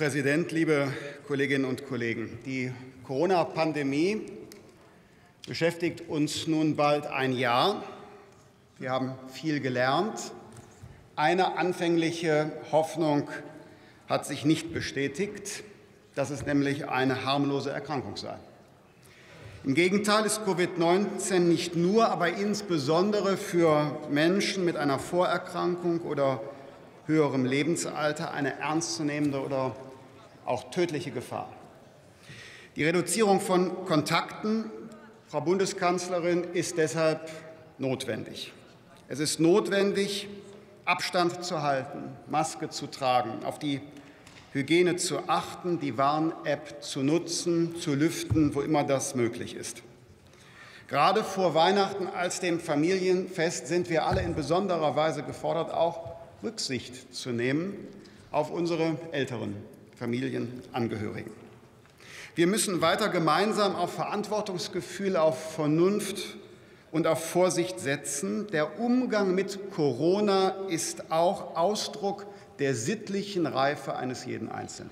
Präsident, liebe Kolleginnen und Kollegen! Die Corona-Pandemie beschäftigt uns nun bald ein Jahr. Wir haben viel gelernt. Eine anfängliche Hoffnung hat sich nicht bestätigt, dass es nämlich eine harmlose Erkrankung sei. Im Gegenteil ist Covid-19 nicht nur, aber insbesondere für Menschen mit einer Vorerkrankung oder höherem Lebensalter eine ernstzunehmende oder auch tödliche Gefahr. Die Reduzierung von Kontakten, Frau Bundeskanzlerin, ist deshalb notwendig. Es ist notwendig, Abstand zu halten, Maske zu tragen, auf die Hygiene zu achten, die Warn-App zu nutzen, zu lüften, wo immer das möglich ist. Gerade vor Weihnachten als dem Familienfest sind wir alle in besonderer Weise gefordert, auch Rücksicht zu nehmen auf unsere älteren Familienangehörigen. Wir müssen weiter gemeinsam auf Verantwortungsgefühl, auf Vernunft und auf Vorsicht setzen. Der Umgang mit Corona ist auch Ausdruck der sittlichen Reife eines jeden Einzelnen.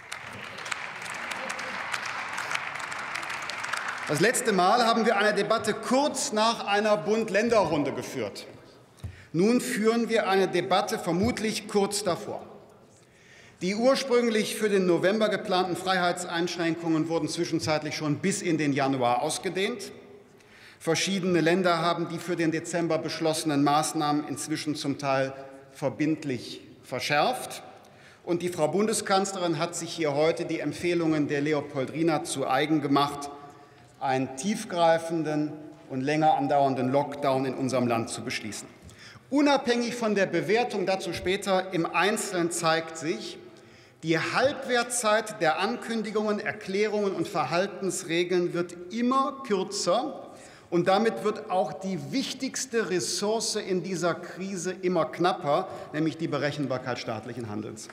Das letzte Mal haben wir eine Debatte kurz nach einer Bund-Länder-Runde geführt. Nun führen wir eine Debatte vermutlich kurz davor. Die ursprünglich für den November geplanten Freiheitseinschränkungen wurden zwischenzeitlich schon bis in den Januar ausgedehnt. Verschiedene Länder haben die für den Dezember beschlossenen Maßnahmen inzwischen zum Teil verbindlich verschärft. Und die Frau Bundeskanzlerin hat sich hier heute die Empfehlungen der Leopoldrina zu eigen gemacht, einen tiefgreifenden und länger andauernden Lockdown in unserem Land zu beschließen. Unabhängig von der Bewertung dazu später im Einzelnen zeigt sich, die Halbwertzeit der Ankündigungen, Erklärungen und Verhaltensregeln wird immer kürzer, und damit wird auch die wichtigste Ressource in dieser Krise immer knapper, nämlich die Berechenbarkeit staatlichen Handelns.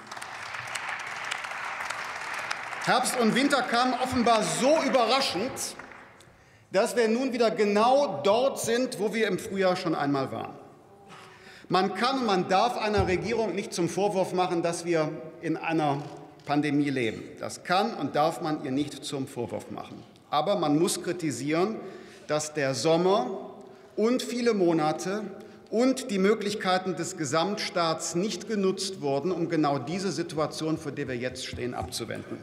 Herbst und Winter kamen offenbar so überraschend, dass wir nun wieder genau dort sind, wo wir im Frühjahr schon einmal waren. Man kann und man darf einer Regierung nicht zum Vorwurf machen, dass wir in einer Pandemie leben. Das kann und darf man ihr nicht zum Vorwurf machen. Aber man muss kritisieren, dass der Sommer und viele Monate und die Möglichkeiten des Gesamtstaats nicht genutzt wurden, um genau diese Situation, vor der wir jetzt stehen, abzuwenden.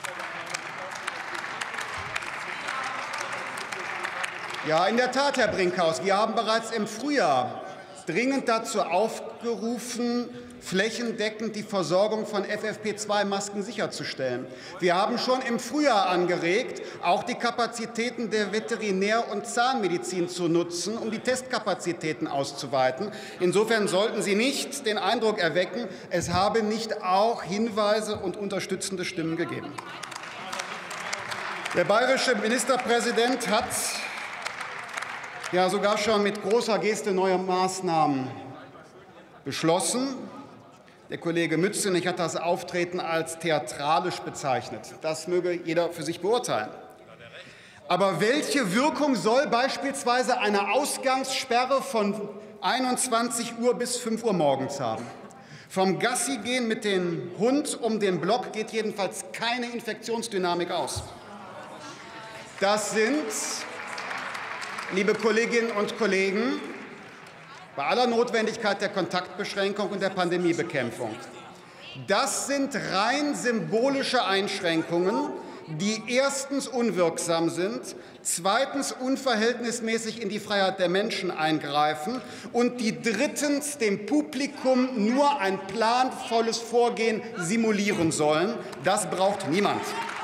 Ja, in der Tat, Herr Brinkhaus, wir haben bereits im Frühjahr dringend dazu aufgerufen, flächendeckend die Versorgung von FFP2-Masken sicherzustellen. Wir haben schon im Frühjahr angeregt, auch die Kapazitäten der Veterinär- und Zahnmedizin zu nutzen, um die Testkapazitäten auszuweiten. Insofern sollten Sie nicht den Eindruck erwecken, es habe nicht auch Hinweise und unterstützende Stimmen gegeben. Der bayerische Ministerpräsident hat ja sogar schon mit großer Geste neue Maßnahmen beschlossen. Der Kollege Mützenich hat das Auftreten als theatralisch bezeichnet. Das möge jeder für sich beurteilen. Aber welche Wirkung soll beispielsweise eine Ausgangssperre von 21 Uhr bis 5 Uhr morgens haben? Vom Gassigehen mit dem Hund um den Block geht jedenfalls keine Infektionsdynamik aus. Das sind, liebe Kolleginnen und Kollegen, bei aller Notwendigkeit der Kontaktbeschränkung und der Pandemiebekämpfung, das sind rein symbolische Einschränkungen, die erstens unwirksam sind, zweitens unverhältnismäßig in die Freiheit der Menschen eingreifen und die drittens dem Publikum nur ein planvolles Vorgehen simulieren sollen. Das braucht niemand.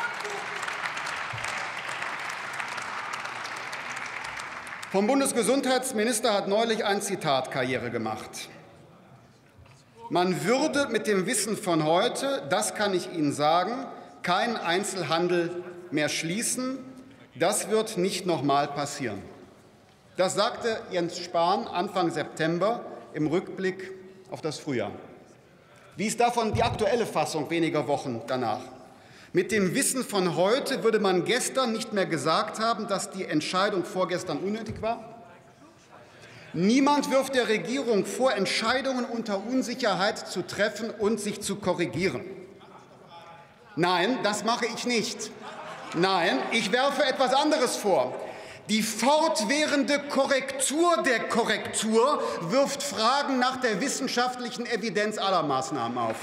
Vom Bundesgesundheitsminister hat neulich ein Zitat Karriere gemacht. Man würde mit dem Wissen von heute, das kann ich Ihnen sagen, keinen Einzelhandel mehr schließen. Das wird nicht noch mal passieren. Das sagte Jens Spahn Anfang September im Rückblick auf das Frühjahr. Wie ist davon die aktuelle Fassung weniger Wochen danach? Mit dem Wissen von heute würde man gestern nicht mehr gesagt haben, dass die Entscheidung vorgestern unnötig war? Niemand wirft der Regierung vor, Entscheidungen unter Unsicherheit zu treffen und sich zu korrigieren. Nein, das mache ich nicht. Nein, ich werfe etwas anderes vor. Die fortwährende Korrektur der Korrektur wirft Fragen nach der wissenschaftlichen Evidenz aller Maßnahmen auf.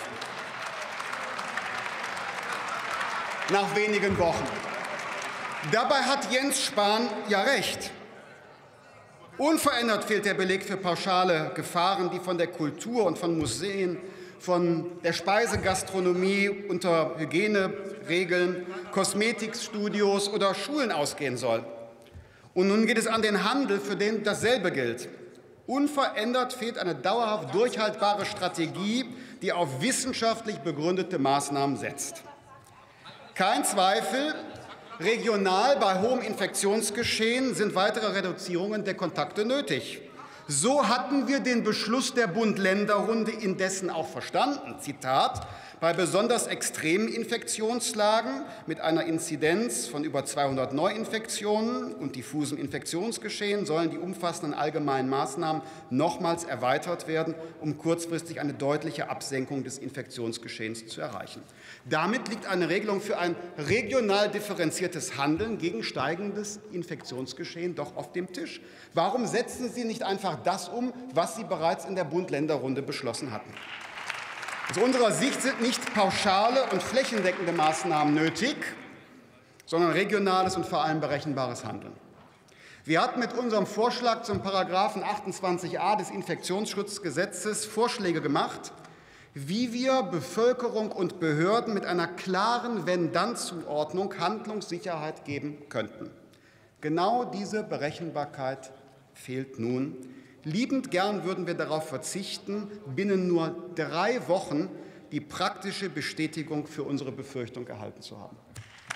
Nach wenigen Wochen. Dabei hat Jens Spahn ja recht. Unverändert fehlt der Beleg für pauschale Gefahren, die von der Kultur und von Museen, von der Speisegastronomie unter Hygieneregeln, Kosmetikstudios oder Schulen ausgehen soll. Und nun geht es an den Handel, für den dasselbe gilt. Unverändert fehlt eine dauerhaft durchhaltbare Strategie, die auf wissenschaftlich begründete Maßnahmen setzt. Kein Zweifel, regional bei hohem Infektionsgeschehen sind weitere Reduzierungen der Kontakte nötig. So hatten wir den Beschluss der Bund-Länder-Runde indessen auch verstanden. Zitat: Bei besonders extremen Infektionslagen mit einer Inzidenz von über 200 Neuinfektionen und diffusem Infektionsgeschehen sollen die umfassenden allgemeinen Maßnahmen nochmals erweitert werden, um kurzfristig eine deutliche Absenkung des Infektionsgeschehens zu erreichen. Damit liegt eine Regelung für ein regional differenziertes Handeln gegen steigendes Infektionsgeschehen doch auf dem Tisch. Warum setzen Sie nicht einfach das um, was Sie bereits in der Bund-Länder-Runde beschlossen hatten? Aus unserer Sicht sind nicht pauschale und flächendeckende Maßnahmen nötig, sondern regionales und vor allem berechenbares Handeln. Wir hatten mit unserem Vorschlag zum Paragraphen 28a des Infektionsschutzgesetzes Vorschläge gemacht, wie wir Bevölkerung und Behörden mit einer klaren Wenn-Dann-Zuordnung Handlungssicherheit geben könnten. Genau diese Berechenbarkeit fehlt nun. Liebend gern würden wir darauf verzichten, binnen nur 3 Wochen die praktische Bestätigung für unsere Befürchtung erhalten zu haben.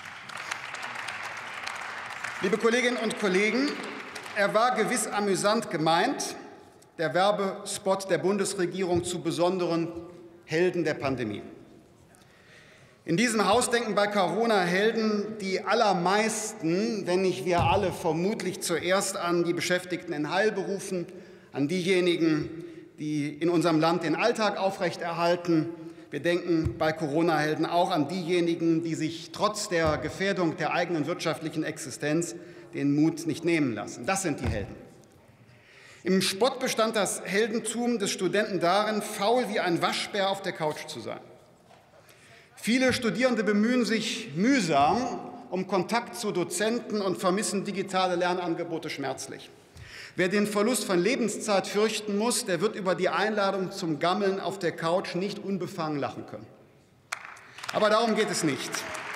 Liebe Kolleginnen und Kollegen, er war gewiss amüsant gemeint, der Werbespot der Bundesregierung zu besonderen Helden der Pandemie. In diesem Haus denken bei Corona-Helden die allermeisten, wenn nicht wir alle, vermutlich zuerst an die Beschäftigten in Heilberufen, an diejenigen, die in unserem Land den Alltag aufrechterhalten. Wir denken bei Corona-Helden auch an diejenigen, die sich trotz der Gefährdung der eigenen wirtschaftlichen Existenz den Mut nicht nehmen lassen. Das sind die Helden. Im Spott bestand das Heldentum des Studenten darin, faul wie ein Waschbär auf der Couch zu sein. Viele Studierende bemühen sich mühsam um Kontakt zu Dozenten und vermissen digitale Lernangebote schmerzlich. Wer den Verlust von Lebenszeit fürchten muss, der wird über die Einladung zum Gammeln auf der Couch nicht unbefangen lachen können. Aber darum geht es nicht.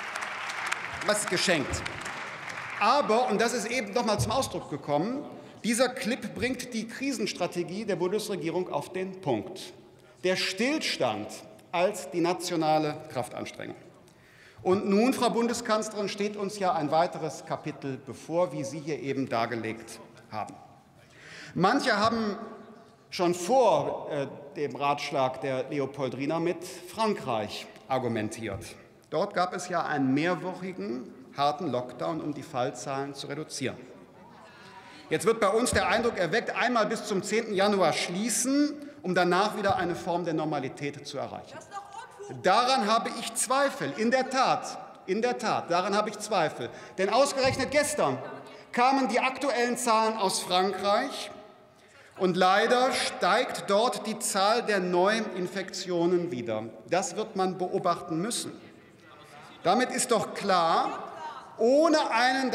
Das ist geschenkt. Aber, und das ist eben noch mal zum Ausdruck gekommen, dieser Clip bringt die Krisenstrategie der Bundesregierung auf den Punkt. Der Stillstand als die nationale Kraftanstrengung. Und nun, Frau Bundeskanzlerin, steht uns ja ein weiteres Kapitel bevor, wie Sie hier eben dargelegt haben. Manche haben schon vor dem Ratschlag der Leopoldrina mit Frankreich argumentiert. Dort gab es ja einen mehrwöchigen, harten Lockdown, um die Fallzahlen zu reduzieren. Jetzt wird bei uns der Eindruck erweckt, einmal bis zum 10. Januar schließen, um danach wieder eine Form der Normalität zu erreichen. Daran habe ich Zweifel, in der Tat, daran habe ich Zweifel. Denn ausgerechnet gestern kamen die aktuellen Zahlen aus Frankreich, und leider steigt dort die Zahl der Neuinfektionen wieder. Das wird man beobachten müssen. Damit ist doch klar, ohne einen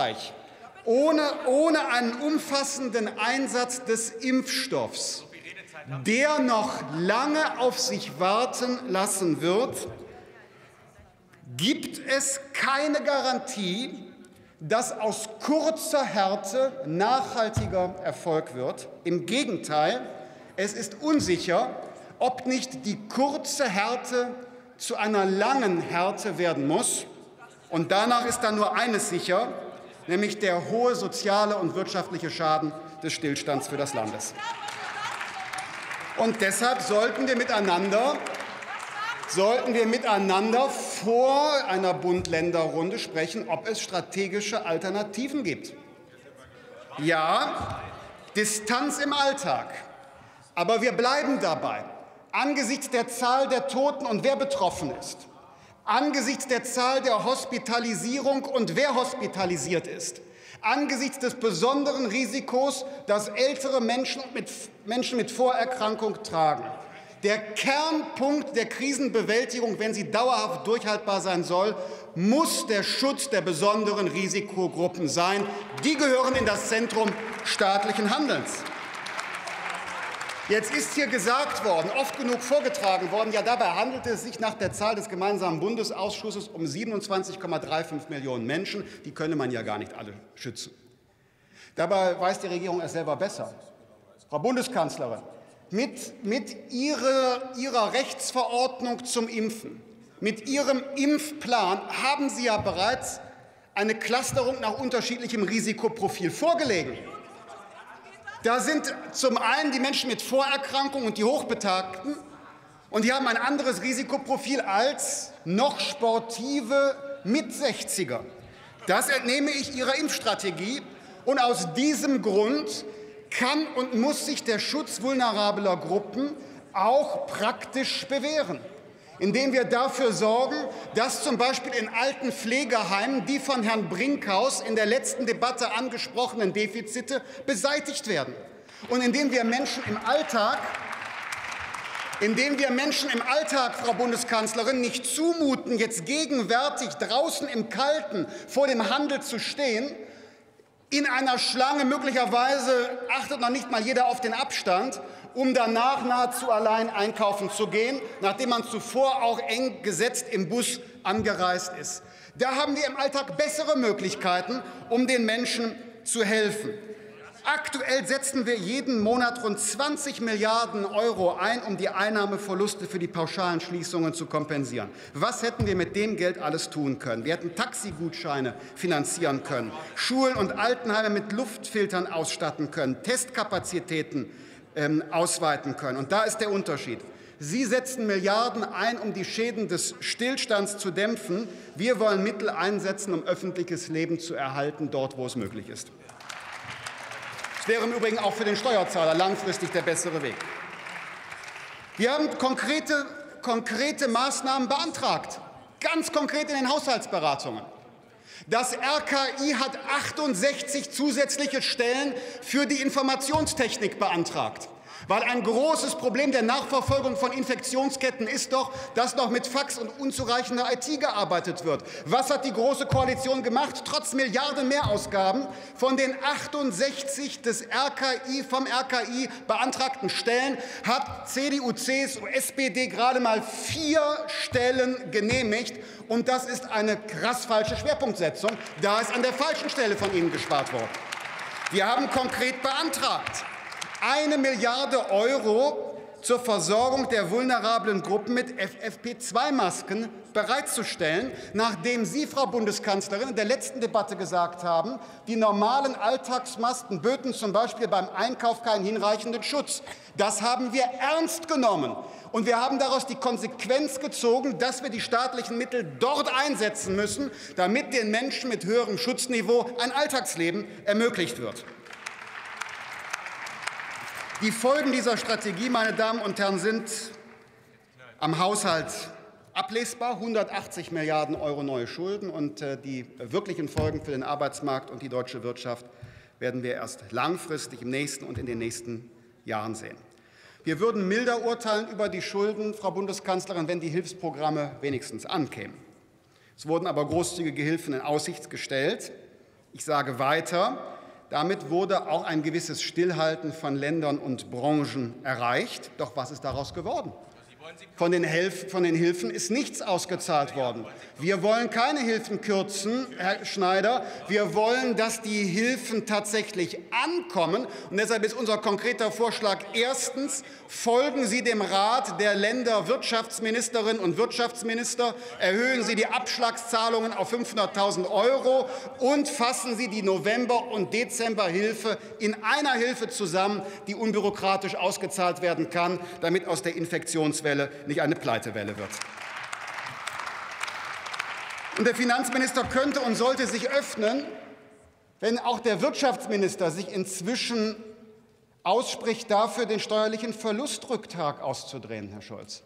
umfassenden Einsatz des Impfstoffs, der noch lange auf sich warten lassen wird, gibt es keine Garantie, dass aus kurzer Härte nachhaltiger Erfolg wird. Im Gegenteil, es ist unsicher, ob nicht die kurze Härte zu einer langen Härte werden muss. Und danach ist dann nur eines sicher, nämlich der hohe soziale und wirtschaftliche Schaden des Stillstands für das Land. Und deshalb sollten wir miteinander vor einer Bund-Länder-Runde sprechen, ob es strategische Alternativen gibt. Ja, Distanz im Alltag. Aber wir bleiben dabei. Angesichts der Zahl der Toten und wer betroffen ist, Angesichts der Zahl der Hospitalisierung und wer hospitalisiert ist, angesichts des besonderen Risikos, das ältere Menschen mit Vorerkrankung tragen, der Kernpunkt der Krisenbewältigung, wenn sie dauerhaft durchhaltbar sein soll, muss der Schutz der besonderen Risikogruppen sein. Die gehören in das Zentrum staatlichen Handelns. Jetzt ist hier gesagt worden, oft genug vorgetragen worden, ja, dabei handelte es sich nach der Zahl des gemeinsamen Bundesausschusses um 27,35 Millionen Menschen. Die könne man ja gar nicht alle schützen. Dabei weiß die Regierung es selber besser. Frau Bundeskanzlerin, mit ihrer Rechtsverordnung zum Impfen, mit Ihrem Impfplan haben Sie ja bereits eine Clusterung nach unterschiedlichem Risikoprofil vorgelegt. Da sind zum einen die Menschen mit Vorerkrankungen und die Hochbetagten, und die haben ein anderes Risikoprofil als noch sportive Mit-60er. Das entnehme ich Ihrer Impfstrategie, und aus diesem Grund kann und muss sich der Schutz vulnerabler Gruppen auch praktisch bewähren, indem wir dafür sorgen, dass zum Beispiel in alten Pflegeheimen die von Herrn Brinkhaus in der letzten Debatte angesprochenen Defizite beseitigt werden. Und indem wir Menschen im Alltag, Frau Bundeskanzlerin, nicht zumuten, jetzt gegenwärtig draußen im Kalten vor dem Handel zu stehen, in einer Schlange, möglicherweise achtet noch nicht mal jeder auf den Abstand, um danach nahezu allein einkaufen zu gehen, nachdem man zuvor auch eng gesetzt im Bus angereist ist. Da haben wir im Alltag bessere Möglichkeiten, um den Menschen zu helfen. Aktuell setzen wir jeden Monat rund 20 Milliarden € ein, um die Einnahmeverluste für die pauschalen Schließungen zu kompensieren. Was hätten wir mit dem Geld alles tun können? Wir hätten Taxigutscheine finanzieren können, Schulen und Altenheime mit Luftfiltern ausstatten können, Testkapazitäten ausweiten können. Und da ist der Unterschied. Sie setzen Milliarden ein, um die Schäden des Stillstands zu dämpfen. Wir wollen Mittel einsetzen, um öffentliches Leben zu erhalten, dort, wo es möglich ist. Das wäre im Übrigen auch für den Steuerzahler langfristig der bessere Weg. Wir haben konkrete Maßnahmen beantragt, ganz konkret in den Haushaltsberatungen. Das RKI hat 68 zusätzliche Stellen für die Informationstechnik beantragt. Weil ein großes Problem der Nachverfolgung von Infektionsketten ist doch, dass noch mit Fax und unzureichender IT gearbeitet wird. Was hat die Große Koalition gemacht? Trotz Milliarden Mehrausgaben von den 68 vom RKI beantragten Stellen hat CDU, CSU, SPD gerade mal 4 Stellen genehmigt. Und das ist eine krass falsche Schwerpunktsetzung. Da ist an der falschen Stelle von Ihnen gespart worden. Wir haben konkret beantragt, 1 Milliarde € zur Versorgung der vulnerablen Gruppen mit FFP2-Masken bereitzustellen, nachdem Sie, Frau Bundeskanzlerin, in der letzten Debatte gesagt haben, die normalen Alltagsmasken böten zum Beispiel beim Einkauf keinen hinreichenden Schutz. Das haben wir ernst genommen. Und wir haben daraus die Konsequenz gezogen, dass wir die staatlichen Mittel dort einsetzen müssen, damit den Menschen mit höherem Schutzniveau ein Alltagsleben ermöglicht wird. Die Folgen dieser Strategie, meine Damen und Herren, sind am Haushalt ablesbar. 180 Milliarden € neue Schulden, und die wirklichen Folgen für den Arbeitsmarkt und die deutsche Wirtschaft werden wir erst langfristig im nächsten und in den nächsten Jahren sehen. Wir würden milder urteilen über die Schulden, Frau Bundeskanzlerin, wenn die Hilfsprogramme wenigstens ankämen. Es wurden aber großzügige Hilfen in Aussicht gestellt. Ich sage weiter, damit wurde auch ein gewisses Stillhalten von Ländern und Branchen erreicht. Doch was ist daraus geworden? Von den Hilfen ist nichts ausgezahlt worden. Wir wollen keine Hilfen kürzen, Herr Schneider. Wir wollen, dass die Hilfen tatsächlich ankommen. Und deshalb ist unser konkreter Vorschlag: Erstens, folgen Sie dem Rat der Länderwirtschaftsministerinnen und Wirtschaftsminister, erhöhen Sie die Abschlagszahlungen auf 500.000 € und fassen Sie die November- und Dezemberhilfe in einer Hilfe zusammen, die unbürokratisch ausgezahlt werden kann, damit aus der Infektionswelle nicht eine Pleitewelle wird. Und der Finanzminister könnte und sollte sich öffnen, wenn auch der Wirtschaftsminister sich inzwischen ausspricht, dafür den steuerlichen Verlustrücktrag auszudrehen, Herr Scholz.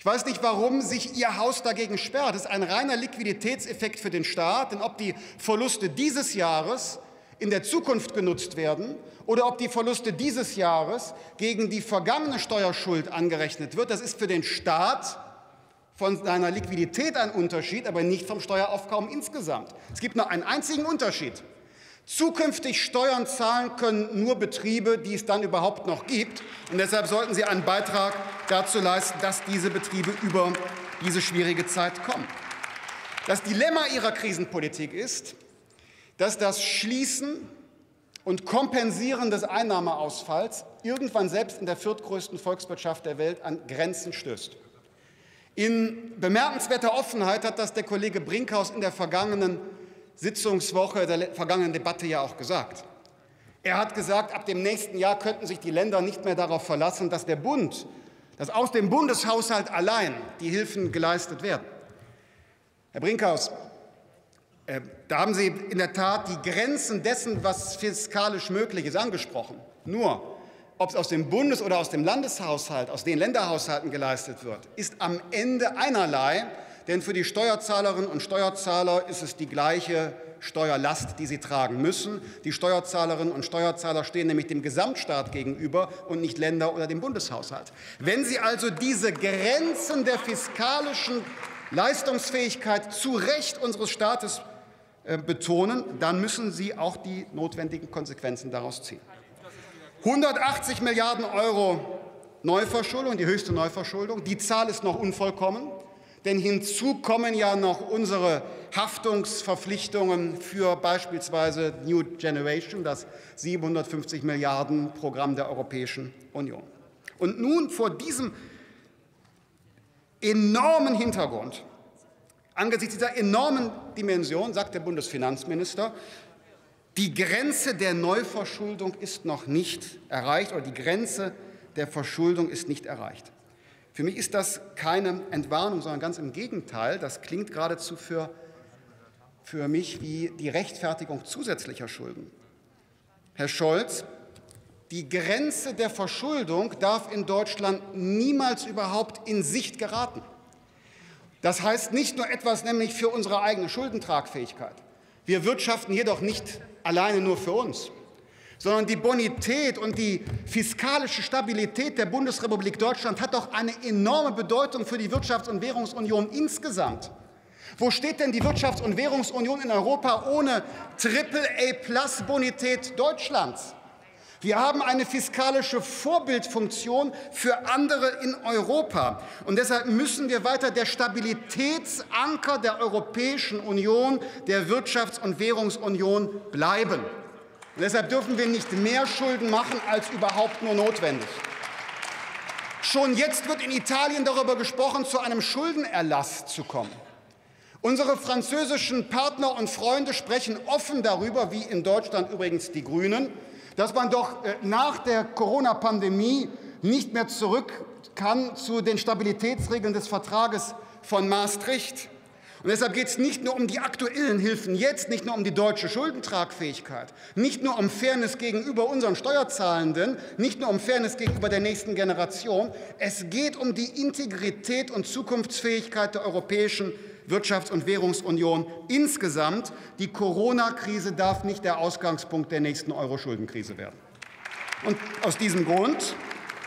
Ich weiß nicht, warum sich Ihr Haus dagegen sperrt. Das ist ein reiner Liquiditätseffekt für den Staat, denn ob die Verluste dieses Jahres in der Zukunft genutzt werden oder ob die Verluste dieses Jahres gegen die vergangene Steuerschuld angerechnet wird, das ist für den Staat von seiner Liquidität ein Unterschied, aber nicht vom Steueraufkommen insgesamt. Es gibt nur einen einzigen Unterschied. Zukünftig Steuern zahlen können nur Betriebe, die es dann überhaupt noch gibt. Und deshalb sollten Sie einen Beitrag dazu leisten, dass diese Betriebe über diese schwierige Zeit kommen. Das Dilemma Ihrer Krisenpolitik ist, dass das Schließen und Kompensieren des Einnahmeausfalls irgendwann selbst in der viertgrößten Volkswirtschaft der Welt an Grenzen stößt. In bemerkenswerter Offenheit hat das der Kollege Brinkhaus in der vergangenen Sitzungswoche der vergangenen Debatte ja auch gesagt. Er hat gesagt, ab dem nächsten Jahr könnten sich die Länder nicht mehr darauf verlassen, dass der Bund, dass aus dem Bundeshaushalt allein die Hilfen geleistet werden. Herr Brinkhaus, da haben Sie in der Tat die Grenzen dessen, was fiskalisch möglich ist, angesprochen. Nur, ob es aus dem Bundes- oder aus dem Landeshaushalt, aus den Länderhaushalten geleistet wird, ist am Ende einerlei. Denn für die Steuerzahlerinnen und Steuerzahler ist es die gleiche Steuerlast, die sie tragen müssen. Die Steuerzahlerinnen und Steuerzahler stehen nämlich dem Gesamtstaat gegenüber und nicht Länder oder dem Bundeshaushalt. Wenn Sie also diese Grenzen der fiskalischen Leistungsfähigkeit zu Recht unseres Staates betonen, dann müssen Sie auch die notwendigen Konsequenzen daraus ziehen. 180 Milliarden € Neuverschuldung, die höchste Neuverschuldung. Die Zahl ist noch unvollkommen. Denn hinzu kommen ja noch unsere Haftungsverpflichtungen für beispielsweise New Generation, das 750 Milliarden Programm der Europäischen Union. Und nun vor diesem enormen Hintergrund, angesichts dieser enormen Dimension, sagt der Bundesfinanzminister, die Grenze der Neuverschuldung ist noch nicht erreicht, oder die Grenze der Verschuldung ist nicht erreicht. Für mich ist das keine Entwarnung, sondern ganz im Gegenteil. Das klingt geradezu für mich wie die Rechtfertigung zusätzlicher Schulden. Herr Scholz, die Grenze der Verschuldung darf in Deutschland niemals überhaupt in Sicht geraten. Das heißt nicht nur etwas, nämlich für unsere eigene Schuldentragfähigkeit. Wir wirtschaften jedoch nicht alleine nur für uns, sondern die Bonität und die fiskalische Stabilität der Bundesrepublik Deutschland hat doch eine enorme Bedeutung für die Wirtschafts- und Währungsunion insgesamt. Wo steht denn die Wirtschafts- und Währungsunion in Europa ohne Triple-A-Plus-Bonität Deutschlands? Wir haben eine fiskalische Vorbildfunktion für andere in Europa. Und deshalb müssen wir weiter der Stabilitätsanker der Europäischen Union, der Wirtschafts- und Währungsunion bleiben. Und deshalb dürfen wir nicht mehr Schulden machen, als überhaupt nur notwendig. Schon jetzt wird in Italien darüber gesprochen, zu einem Schuldenerlass zu kommen. Unsere französischen Partner und Freunde sprechen offen darüber, wie in Deutschland übrigens die Grünen, dass man doch nach der Corona-Pandemie nicht mehr zurück kann zu den Stabilitätsregeln des Vertrages von Maastricht. Und deshalb geht es nicht nur um die aktuellen Hilfen jetzt, nicht nur um die deutsche Schuldentragfähigkeit, nicht nur um Fairness gegenüber unseren Steuerzahlenden, nicht nur um Fairness gegenüber der nächsten Generation. Es geht um die Integrität und Zukunftsfähigkeit der Europäischen Wirtschafts- und Währungsunion insgesamt. Die Corona-Krise darf nicht der Ausgangspunkt der nächsten Euro-Schuldenkrise werden. Und aus diesem Grund,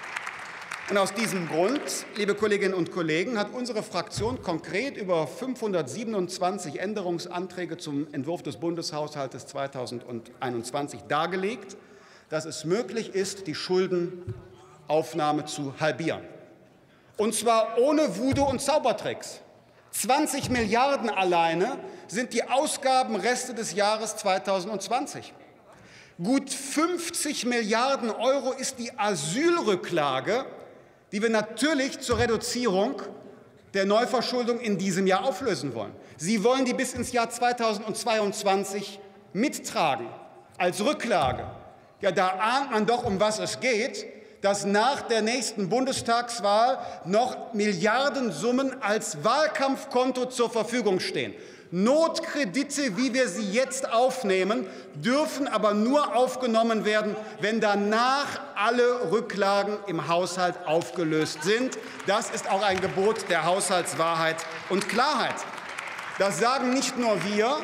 liebe Kolleginnen und Kollegen, hat unsere Fraktion konkret über 527 Änderungsanträge zum Entwurf des Bundeshaushalts 2021 dargelegt, dass es möglich ist, die Schuldenaufnahme zu halbieren. Und zwar ohne Voodoo und Zaubertricks. 20 Milliarden alleine sind die Ausgabenreste des Jahres 2020. Gut 50 Milliarden € ist die Asylrücklage, die wir natürlich zur Reduzierung der Neuverschuldung in diesem Jahr auflösen wollen. Sie wollen die bis ins Jahr 2022 mittragen als Rücklage. Ja, da ahnt man doch, um was es geht, dass nach der nächsten Bundestagswahl noch Milliardensummen als Wahlkampfkonto zur Verfügung stehen. Notkredite, wie wir sie jetzt aufnehmen, dürfen aber nur aufgenommen werden, wenn danach alle Rücklagen im Haushalt aufgelöst sind. Das ist auch ein Gebot der Haushaltswahrheit und Klarheit. Das sagen nicht nur wir,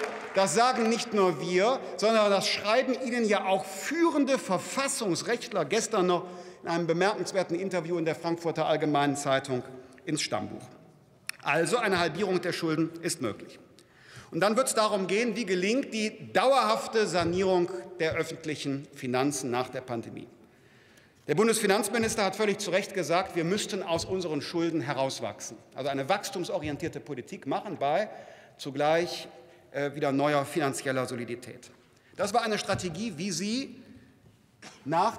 sondern das schreiben Ihnen ja auch führende Verfassungsrechtler gestern noch in einem bemerkenswerten Interview in der Frankfurter Allgemeinen Zeitung ins Stammbuch. Also eine Halbierung der Schulden ist möglich. Und dann wird es darum gehen, wie gelingt die dauerhafte Sanierung der öffentlichen Finanzen nach der Pandemie. Der Bundesfinanzminister hat völlig zu Recht gesagt, wir müssten aus unseren Schulden herauswachsen. Also eine wachstumsorientierte Politik machen bei zugleich wieder neuer finanzieller Solidität. Das war eine Strategie, wie sie nach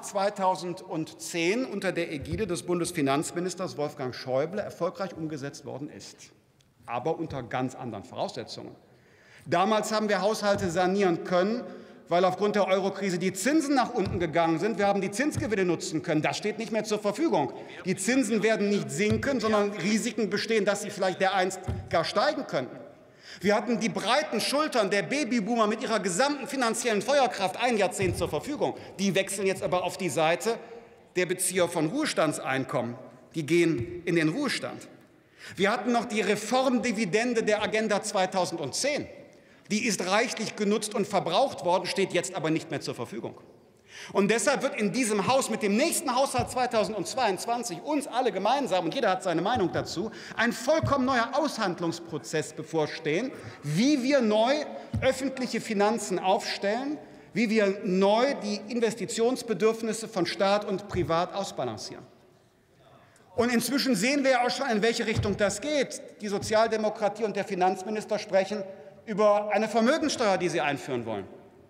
2010 unter der Ägide des Bundesfinanzministers Wolfgang Schäuble erfolgreich umgesetzt worden ist, aber unter ganz anderen Voraussetzungen. Damals haben wir Haushalte sanieren können, weil aufgrund der Eurokrise die Zinsen nach unten gegangen sind. Wir haben die Zinsgewinne nutzen können. Das steht nicht mehr zur Verfügung. Die Zinsen werden nicht sinken, sondern Risiken bestehen, dass sie vielleicht dereinst gar steigen könnten. Wir hatten die breiten Schultern der Babyboomer mit ihrer gesamten finanziellen Feuerkraft ein Jahrzehnt zur Verfügung. Die wechseln jetzt aber auf die Seite der Bezieher von Ruhestandseinkommen. Die gehen in den Ruhestand. Wir hatten noch die Reformdividende der Agenda 2010. Die ist reichlich genutzt und verbraucht worden, steht jetzt aber nicht mehr zur Verfügung. Und deshalb wird in diesem Haus mit dem nächsten Haushalt 2022 uns alle gemeinsam, und jeder hat seine Meinung dazu, ein vollkommen neuer Aushandlungsprozess bevorstehen, wie wir neu öffentliche Finanzen aufstellen, wie wir neu die Investitionsbedürfnisse von Staat und Privat ausbalancieren. Und inzwischen sehen wir ja auch schon, in welche Richtung das geht. Die Sozialdemokratie und der Finanzminister sprechen über eine Vermögenssteuer, die sie einführen wollen.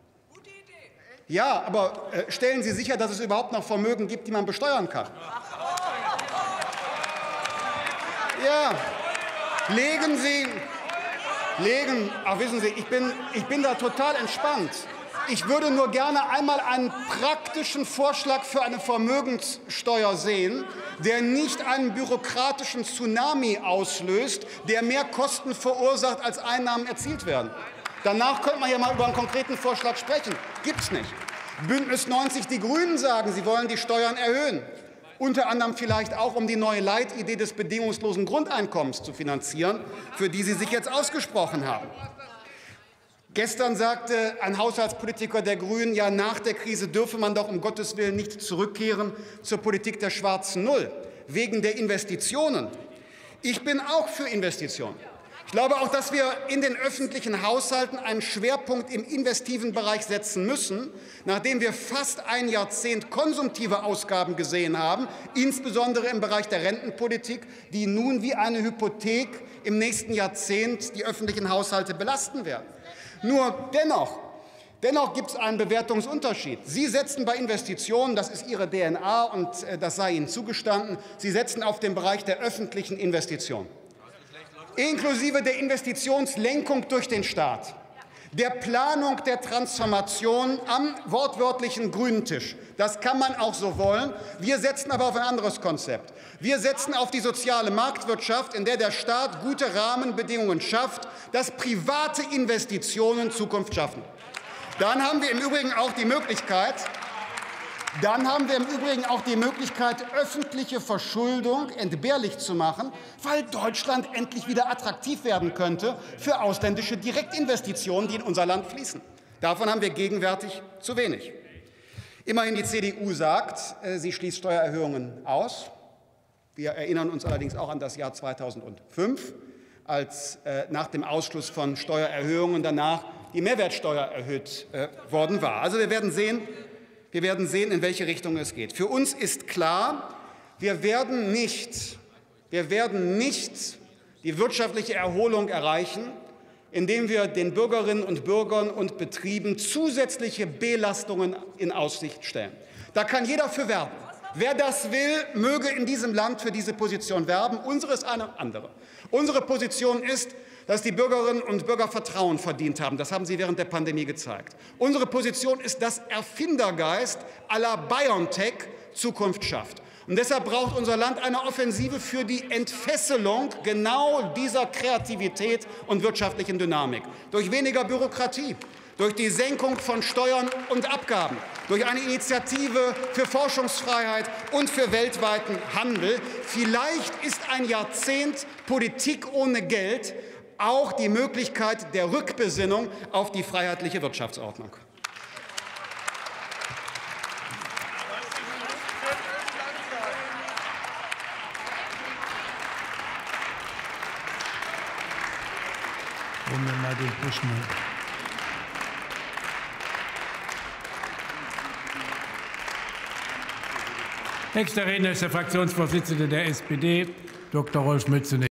Ja, aber stellen Sie sicher, dass es überhaupt noch Vermögen gibt, die man besteuern kann. Ja, wissen Sie, ich bin da total entspannt. Ich würde nur gerne einmal einen praktischen Vorschlag für eine Vermögenssteuer sehen, der nicht einen bürokratischen Tsunami auslöst, der mehr Kosten verursacht, als Einnahmen erzielt werden. Danach könnte man ja mal über einen konkreten Vorschlag sprechen. Gibt's nicht. Bündnis 90, die Grünen sagen, sie wollen die Steuern erhöhen. Unter anderem vielleicht auch, um die neue Leitidee des bedingungslosen Grundeinkommens zu finanzieren, für die Sie sich jetzt ausgesprochen haben. Gestern sagte ein Haushaltspolitiker der Grünen, ja, nach der Krise dürfe man doch um Gottes Willen nicht zurückkehren zur Politik der schwarzen Null, wegen der Investitionen. Ich bin auch für Investitionen. Ich glaube auch, dass wir in den öffentlichen Haushalten einen Schwerpunkt im investiven Bereich setzen müssen, nachdem wir fast ein Jahrzehnt konsumtive Ausgaben gesehen haben, insbesondere im Bereich der Rentenpolitik, die nun wie eine Hypothek im nächsten Jahrzehnt die öffentlichen Haushalte belasten werden. Nur dennoch gibt es einen Bewertungsunterschied. Sie setzen bei Investitionen, das ist Ihre DNA und das sei Ihnen zugestanden, Sie setzen auf den Bereich der öffentlichen Investitionen, inklusive der Investitionslenkung durch den Staat, der Planung der Transformation am wortwörtlichen grünen Tisch. Das kann man auch so wollen. Wir setzen aber auf ein anderes Konzept. Wir setzen auf die soziale Marktwirtschaft, in der der Staat gute Rahmenbedingungen schafft, dass private Investitionen Zukunft schaffen. Dann haben wir im Übrigen auch die Möglichkeit, öffentliche Verschuldung entbehrlich zu machen, weil Deutschland endlich wieder attraktiv werden könnte für ausländische Direktinvestitionen, die in unser Land fließen. Davon haben wir gegenwärtig zu wenig. Immerhin die CDU sagt, sie schließt Steuererhöhungen aus. Wir erinnern uns allerdings auch an das Jahr 2005, als nach dem Ausschluss von Steuererhöhungen danach die Mehrwertsteuer erhöht worden war. Also wir werden sehen, in welche Richtung es geht. Für uns ist klar, wir werden nicht die wirtschaftliche Erholung erreichen, indem wir den Bürgerinnen und Bürgern und Betrieben zusätzliche Belastungen in Aussicht stellen. Da kann jeder für werben. Wer das will, möge in diesem Land für diese Position werben. Unsere ist eine andere. Unsere Position ist, dass die Bürgerinnen und Bürger Vertrauen verdient haben. Das haben sie während der Pandemie gezeigt. Unsere Position ist, dass Erfindergeist à la BioNTech Zukunft schafft. Und deshalb braucht unser Land eine Offensive für die Entfesselung genau dieser Kreativität und wirtschaftlichen Dynamik. Durch weniger Bürokratie, durch die Senkung von Steuern und Abgaben, durch eine Initiative für Forschungsfreiheit und für weltweiten Handel. Vielleicht ist ein Jahrzehnt Politik ohne Geld auch die Möglichkeit der Rückbesinnung auf die freiheitliche Wirtschaftsordnung. Holen wir mal den Buschmann. Nächster Redner ist der Fraktionsvorsitzende der SPD, Dr. Rolf Mützenich.